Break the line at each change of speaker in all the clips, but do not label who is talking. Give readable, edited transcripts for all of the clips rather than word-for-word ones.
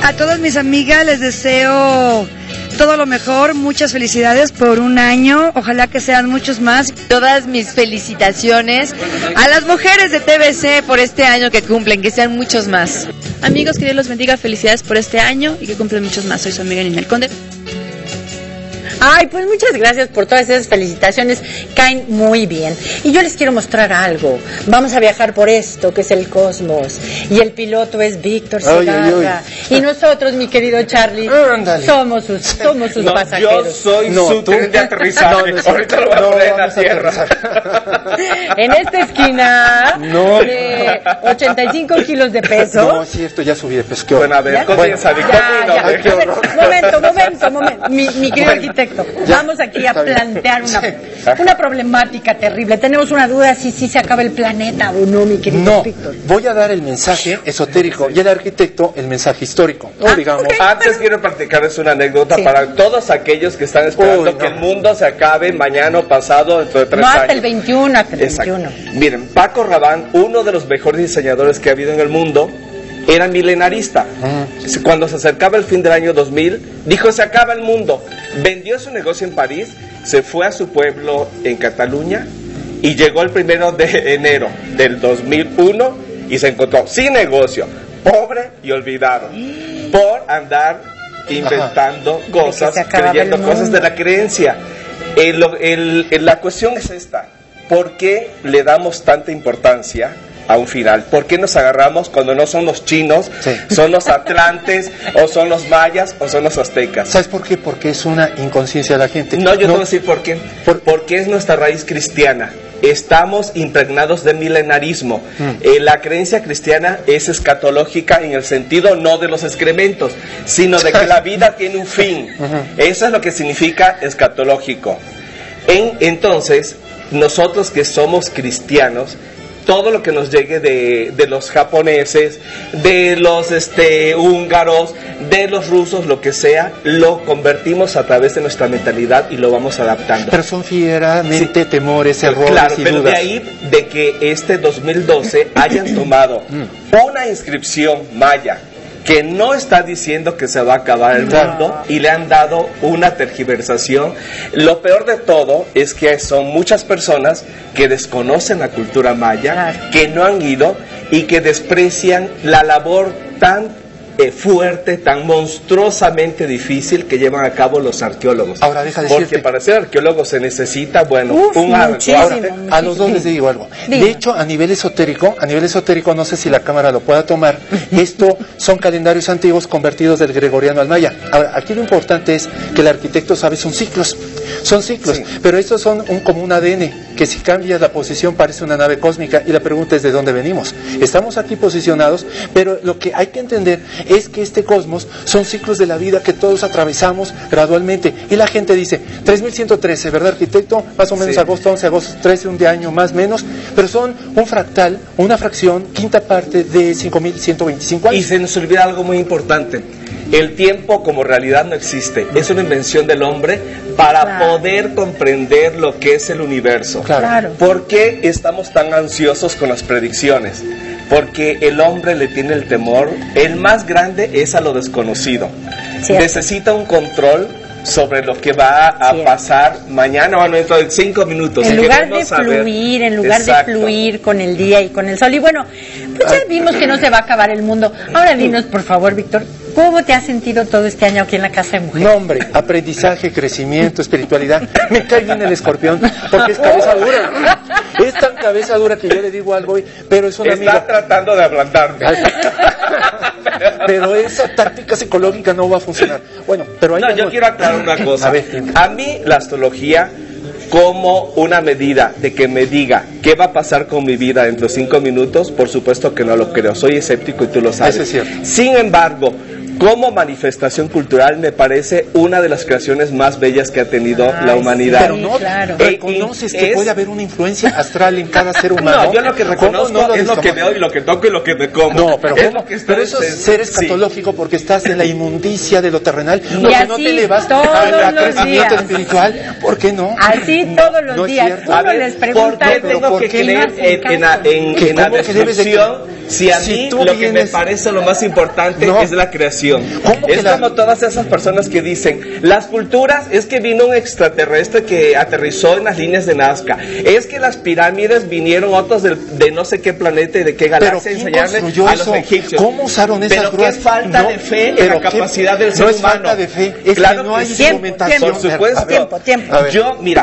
A todas mis amigas les deseo todo lo mejor, muchas felicidades por un año, ojalá que sean muchos más.
Todas mis felicitaciones a las mujeres de TVC por este año que cumplen, que sean muchos más.
Amigos, que Dios los bendiga, felicidades por este año y que cumplen muchos más. Soy su amiga Ninel Conde.
Ay, pues muchas gracias por todas esas felicitaciones, caen muy bien. Y yo les quiero mostrar algo. Vamos a viajar por esto, que es el cosmos. Y el piloto es Víctor Segarra. Y nosotros, mi querido Charlie, somos sus pasajeros.
Yo soy su tren de aterrizaje. Ahorita lo voy a poner en la tierra.
En esta esquina, de 85 kilos de peso.
No, es cierto, ya subí de peso.
Bueno, a ver, comienza.
Momento. Mi querido arquitecto. Vamos aquí a plantear una problemática terrible. Tenemos una duda si se acaba el planeta o no, mi querido Víctor.
Voy a dar el mensaje esotérico y el arquitecto el mensaje histórico. Digamos.
Okay, antes quiero platicarles una anécdota para todos aquellos que están esperando que el mundo se acabe mañana o pasado dentro de 3 años.
Hasta el 21, hasta el 21.
Miren, Paco Rabanne, uno de los mejores diseñadores que ha habido en el mundo, era milenarista. Cuando se acercaba el fin del año 2000, dijo: se acaba el mundo. Vendió su negocio en París, se fue a su pueblo en Cataluña y llegó el 1 de enero del 2001 y se encontró sin negocio, pobre y olvidado, por andar inventando cosas, creyendo cosas de la creencia. La cuestión es esta: ¿por qué le damos tanta importancia a un final? ¿Por qué nos agarramos cuando no son los chinos, son los atlantes, o son los mayas, o son los aztecas?
¿Sabes por qué? Porque es una inconsciencia de la gente.
No, yo te voy a decir por qué. Porque es nuestra raíz cristiana. Estamos impregnados de milenarismo. La creencia cristiana es escatológica en el sentido no de los excrementos, sino de que la vida tiene un fin. Eso es lo que significa escatológico. Entonces, nosotros que somos cristianos, todo lo que nos llegue de los japoneses, de los húngaros, de los rusos, lo que sea, lo convertimos a través de nuestra mentalidad y lo vamos adaptando.
Pero son fieramente temores, errores
claro,
y
pero
dudas.
de ahí de que este 2012 hayan tomado una inscripción maya que no está diciendo que se va a acabar el mundo y le han dado una tergiversación. Lo peor de todo es que son muchas personas que desconocen la cultura maya, que no han ido y que desprecian la labor tan fuerte, tan monstruosamente difícil que llevan a cabo los arqueólogos.
Ahora deja decirte,
porque para ser arqueólogo se necesita,
a los dos les digo algo. De hecho, a nivel esotérico, no sé si la cámara lo pueda tomar, esto son calendarios antiguos convertidos del gregoriano al maya. Ahora, aquí lo importante es que el arquitecto sabe, son ciclos, pero estos son como un ADN, que si cambia la posición parece una nave cósmica, y la pregunta es: ¿de dónde venimos? Estamos aquí posicionados, pero lo que hay que entender es que este cosmos son ciclos de la vida que todos atravesamos gradualmente, y la gente dice 3113, ¿verdad, arquitecto? Más o menos agosto 11, agosto 13, un de año más o menos, pero son un fractal, una fracción, quinta parte de 5125 años.
Y se nos olvida algo muy importante: el tiempo como realidad no existe, es una invención del hombre para poder comprender lo que es el universo. ¿Por qué estamos tan ansiosos con las predicciones? Porque el hombre le tiene el temor, el más grande es a lo desconocido. Necesita un control sobre lo que va a pasar mañana o dentro de 5 minutos.
En lugar de fluir con el día y con el sol. Y bueno, pues ya vimos que no se va a acabar el mundo. Ahora dinos, por favor, Víctor, ¿cómo te has sentido todo este año aquí en la Casa de Mujer?
No, hombre, aprendizaje, crecimiento, espiritualidad. Me cae bien el escorpión, porque es cabeza dura. Es tan cabeza dura que yo le digo algo, pero es una amiga.
Está tratando de ablandarme.
Pero esa táctica psicológica no va a funcionar. Bueno, pero ahí
yo quiero aclarar una cosa. A mí la astrología, como una medida de que me diga qué va a pasar con mi vida dentro de 5 minutos, por supuesto que no lo creo. Soy escéptico y tú lo sabes.
Eso es cierto.
Sin embargo, como manifestación cultural me parece una de las creaciones más bellas que ha tenido la humanidad.
Pero no reconoces que puede haber una influencia astral en cada ser humano.
No, yo lo que reconozco es lo que veo y lo que toco y lo que me como.
No, pero eso es ser escatológico, porque estás en la inmundicia de lo terrenal, porque no te elevas al crecimiento espiritual. ¿Por qué no?
Así todos los días. Uno les pregunta,
¿por qué tengo que creer en la destrucción? Si a mí lo que me parece lo más importante es la creación. comunicación. Es como todas esas personas que dicen, las culturas, es que vino un extraterrestre que aterrizó en las líneas de Nazca, es que las pirámides vinieron otros de no sé qué planeta y de qué galaxia a enseñarle a los egipcios.
¿Cómo usaron esas
pero
grúas?
Qué falta de fe en la capacidad del ser humano.
No es falta de fe, es
claro
que no hay
documentación. Por supuesto.
Tiempo.
Yo, mira,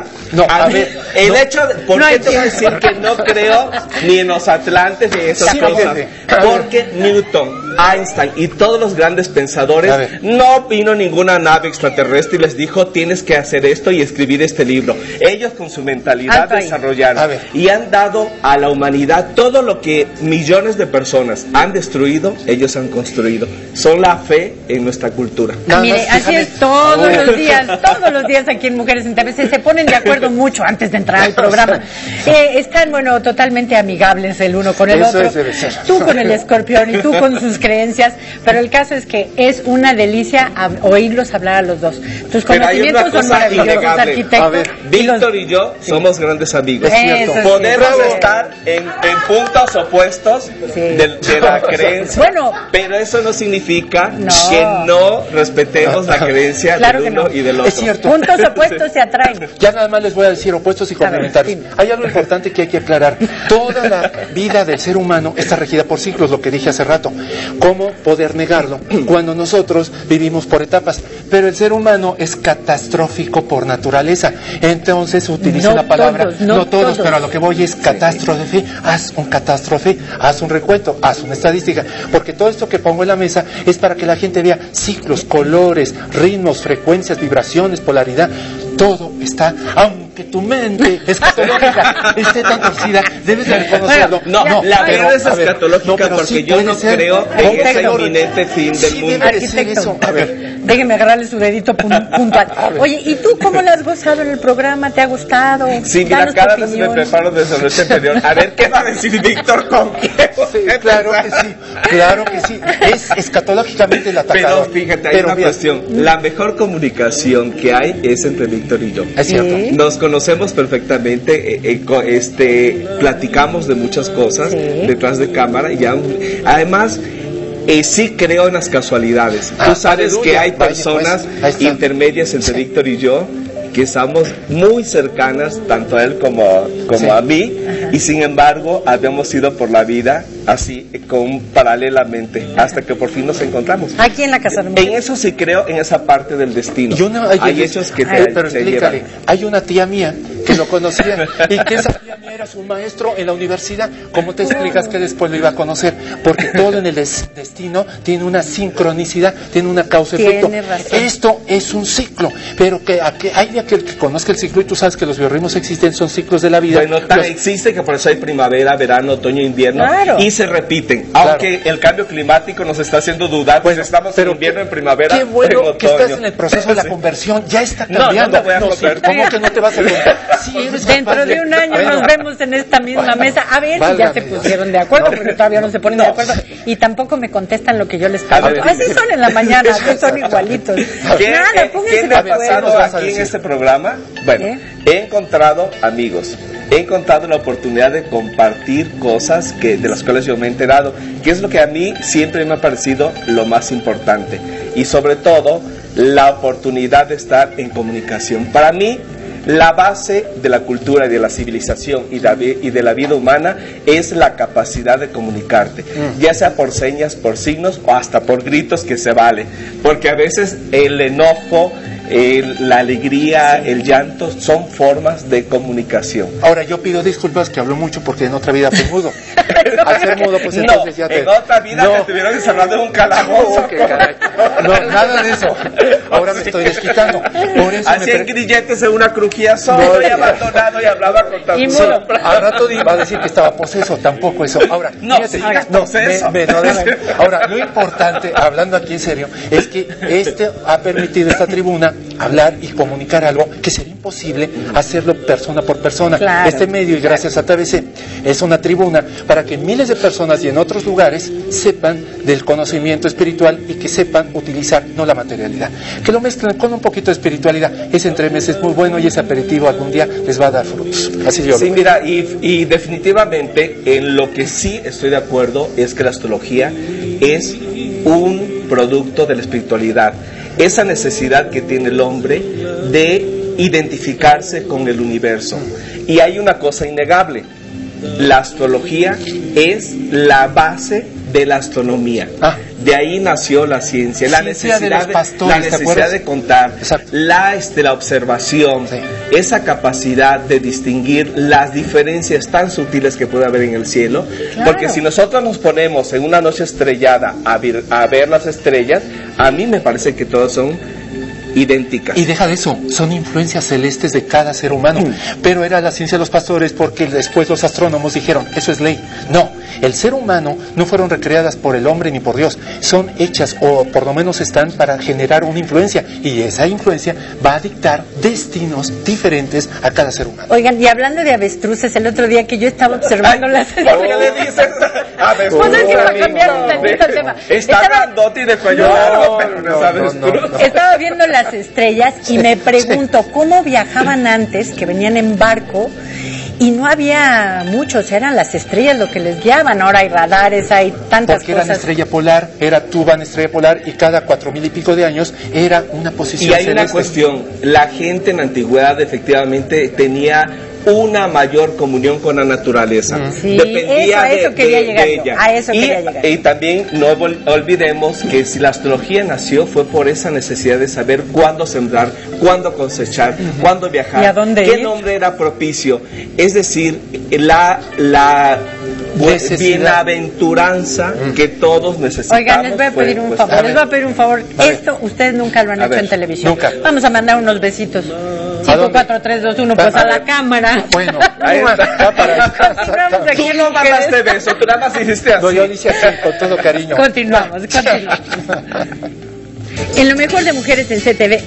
el hecho de, ¿por qué te voy a decir que no creo ni en los atlantes ni en esas cosas? Porque Newton, Einstein y todos los grandes pensadores, no vino ninguna nave extraterrestre y les dijo, tienes que hacer esto y escribir este libro. Ellos con su mentalidad desarrollaron y han dado a la humanidad todo lo que millones de personas han destruido, ellos han construido. Son la fe en nuestra cultura.
Mire, así es todos los días aquí en Mujeres en TVC, se ponen de acuerdo mucho antes de entrar al programa. Están, bueno, totalmente amigables el uno con el otro. Tú con el escorpión y tú con sus creencias, pero el caso es que es una delicia oírlos hablar a los dos. Tus conocimientos son maravillosos, arquitectos.
Víctor y yo somos grandes amigos. Podemos estar en puntos opuestos de la creencia, pero eso no significa que no respetemos la creencia del uno y del otro.
Es cierto.
Puntos opuestos se atraen.
Ya nada más les voy a decir opuestos y complementarios. Hay algo importante que hay que aclarar. Toda la vida del ser humano está regida por ciclos, lo que dije hace rato. ¿Cómo poder negarlo cuando nosotros vivimos por etapas? Pero el ser humano es catastrófico por naturaleza. Entonces utiliza la palabra, no todos, pero a lo que voy es catástrofe. Haz un catástrofe, haz un recuento, haz una estadística. Porque todo esto que pongo en la mesa es para que la gente vea ciclos, colores, ritmos, frecuencias, vibraciones, polaridad. Todo está, aunque tu mente escatológica esté tan torcida, debes de reconocerlo.
La verdad es escatológica porque yo no creo en ese inminente fin del mundo.
Arquitecto, déjeme agarrarle su dedito puntual. Oye, ¿y tú cómo lo has gozado en el programa? ¿Te ha gustado?
Sí, mira, cada vez me preparo desde la noche anterior. A ver, ¿qué va a decir Víctor con qué?
Claro que sí. Es escatológicamente el atacador.
Pero fíjate, hay una cuestión. La mejor comunicación que hay es entre Víctor y yo.
Es cierto.
Nos conocemos perfectamente, platicamos de muchas cosas detrás de cámara y además sí creo en las casualidades. Tú sabes que hay personas intermedias entre Víctor y yo que estamos muy cercanas, tanto a él como a mí, y sin embargo habíamos ido por la vida así, paralelamente, hasta que por fin nos encontramos.
Aquí en la Casa de Mujeres.
En eso sí creo, en esa parte del destino. Hay hechos que
pero explícale, hay una tía mía que lo conocía y que esa tía mía era su maestro en la universidad. ¿Cómo te explicas que después lo iba a conocer? Porque todo en el destino tiene una sincronicidad, tiene una causa-efecto. Esto es un ciclo, pero que hay de aquel que conozca el ciclo, y tú sabes que los biorritmos existen, son ciclos de la vida.
Bueno, existe que por eso hay primavera, verano, otoño, invierno, y se repiten. Aunque el cambio climático nos está haciendo dudar, pues estamos en invierno, en primavera,
qué bueno
en otoño.
Que estás en el proceso de la conversión, ya está cambiando.
No te voy a contar.
¿Cómo que no te vas a contar? Sí,
dentro de un año nos vemos en esta misma mesa. A ver si ya se pusieron de acuerdo, porque todavía no se ponen de acuerdo. Y tampoco me contestan lo que yo les pregunto. Así son en la mañana, así son igualitos. Nada, pónganse de acuerdo.
Aquí en este programa, bueno, he encontrado amigos. He encontrado la oportunidad de compartir cosas de las cuales yo me he enterado, que es lo que a mí siempre me ha parecido lo más importante. Y sobre todo, la oportunidad de estar en comunicación. Para mí, la base de la cultura y de la civilización y de la vida humana es la capacidad de comunicarte, ya sea por señas, por signos o hasta por gritos, que se vale, porque a veces el enojo, la alegría, el llanto son formas de comunicación.
Ahora yo pido disculpas que hablo mucho porque en otra vida fui mudo. Al ser mudo, pues entonces ya te...
En otra vida te estuvieron encerrado en un calabozo.
No, nada de eso. Ahora me estoy desquitando. Por eso
hacían grilletes en una crujía solo y abandonado y hablaba con tanto.
Al rato iba a decir que estaba poseso, tampoco eso. Ahora, fíjate,
poseso.
Ahora, lo importante, hablando aquí en serio, es que ha permitido esta tribuna hablar y comunicar algo que sería imposible hacerlo persona por persona.
Claro.
Este medio, y gracias a TVC, es una tribuna para que miles de personas y en otros lugares sepan del conocimiento espiritual y que sepan utilizar no la materialidad, que lo mezclen con un poquito de espiritualidad. Ese entremés es muy bueno y ese aperitivo algún día les va a dar frutos. Así yo
sí, mira, y definitivamente en lo que sí estoy de acuerdo es que la astrología es un producto de la espiritualidad, esa necesidad que tiene el hombre de identificarse con el universo. Y hay una cosa innegable: la astrología es la base de la astronomía. De ahí nació la ciencia, la necesidad, de contar, la observación, esa capacidad de distinguir las diferencias tan sutiles que puede haber en el cielo. Porque si nosotros nos ponemos en una noche estrellada a ver las estrellas, a mí me parece que todas son idénticas.
Y deja de eso, son influencias celestes de cada ser humano. Pero era la ciencia de los pastores, porque después los astrónomos dijeron, eso es ley. No, el ser humano no fueron recreadas por el hombre ni por Dios, son hechas, o por lo menos están para generar una influencia, y esa influencia va a dictar destinos diferentes a cada ser humano.
Oigan, y hablando de avestruces, el otro día que yo estaba observando las...
¿Por qué le dices avestruz?
Pues es que para cambiar un tantito el tema.
Está grandote y de cuello largo, pero no es avestruz.
Estaba viendo las estrellas y me pregunto cómo viajaban antes, que venían en barco y no había muchos, eran las estrellas lo que les guiaban. Ahora hay radares, hay tantas
porque
cosas.
Era estrella polar, era Tuban estrella polar, y cada 4000 y pico de años era una posición
celeste. Y hay
celeste.
una cuestión: la gente en la antigüedad efectivamente tenía una mayor comunión con la naturaleza.
Sí,
dependía
a eso quería llegar
de ella.
A eso quería llegar.
Y también no olvidemos que si la astrología nació fue por esa necesidad de saber cuándo sembrar, cuándo cosechar, cuándo viajar,
¿y a dónde
qué
ir?
nombre era propicio. Es decir, la bienaventuranza que todos necesitamos.
Oigan, les voy a pedir un favor, les voy a pedir un favor. Esto ustedes nunca lo han hecho en televisión.
Nunca.
Vamos a mandar unos besitos. 5, 4, 3, 2, 1, pues a la cámara.
Bueno, ahí está.
Tú no mandaste beso, tú nada más hiciste así.
No, yo hice así, con todo cariño.
Continuamos. En lo mejor de Mujeres en CTV.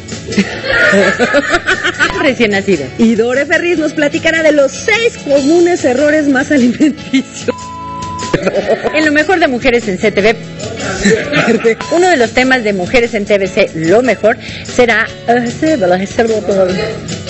Recién nacido.
Y Dore Ferriz nos platicará de los 6 comunes errores más alimenticios.
En lo mejor de Mujeres en CTV. Uno de los temas de Mujeres en TVC, lo mejor, será